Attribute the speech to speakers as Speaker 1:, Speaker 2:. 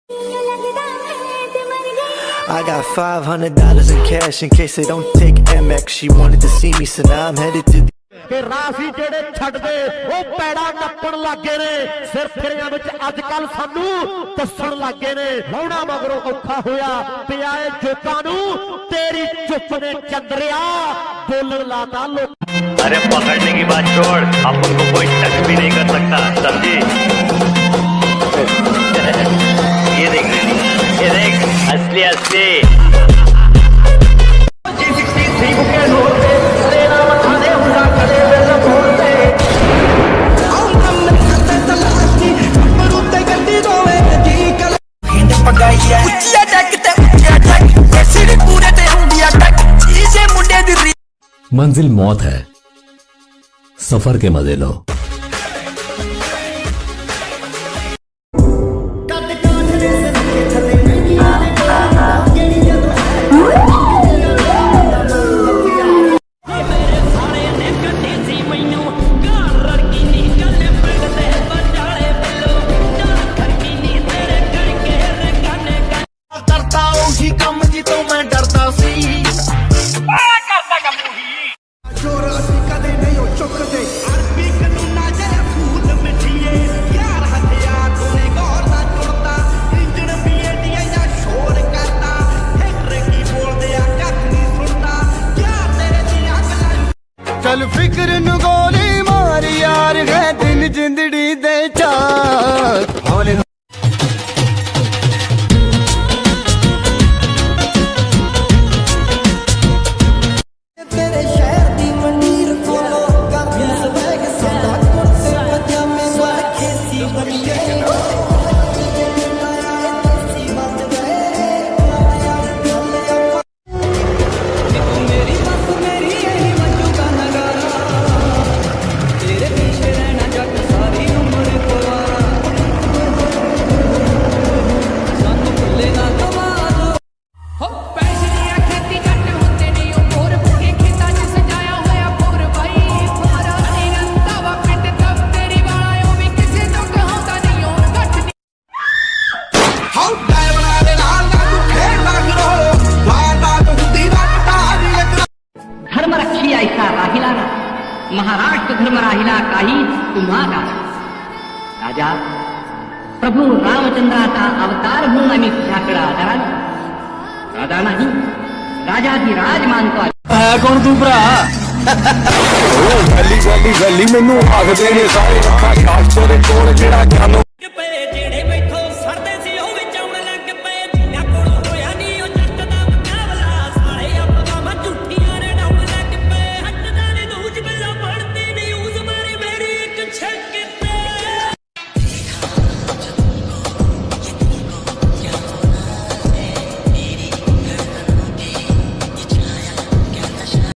Speaker 1: I got $500 in cash in case they don't take MX. She wanted to see me, so now I'm headed to the
Speaker 2: ਕਿ ਰਾਸੀ ਜਿਹੜੇ ਛੱਡਦੇ ਉਹ ਪੈੜਾ ਨੱਪਣ ਲੱਗੇ ਨੇ ਸਿਰ ਫਿਰਿਆਂ ਵਿੱਚ ਅੱਜ ਕੱਲ ਸਾਨੂੰ ਦੱਸਣ ਲੱਗੇ ਨੇ ਲਾਉਣਾ ਮਗਰੋਂ ਔਖਾ ਹੋਇਆ ਪਿਆ ਏ ਜੋਕਾਂ ਨੂੰ तेरी चुप ने चंद्रिया बोलने लाता लोग।
Speaker 3: अरे पकड़ने की बात छोड़, अपन को कोई टच भी नहीं कर सकता, समझी? ये देख असली असली
Speaker 4: मंजिल मौत है, सफर के मजे लो।
Speaker 5: चल फिक्र नु गोली मार यार है दिन जिंदड़ी दे चार तेरे शहर दी मंडीर खोलो कर स्वैग सदा कुर्ते पजामे वार खेती बन गए
Speaker 6: महाराष्ट्र धर्म राहिला काही तुम्हाला राजा प्रभू रामचंद्राचा अवतार म्हणून आम्ही तुझ्याकडे आदराल राजा नाही राजाधिराज मानतो
Speaker 5: है कौन तू भरा गली गली गली मैनू आखदे ने सारे रखा खास तेरे कोल जेड़ा जानो पे जेड़े बैठो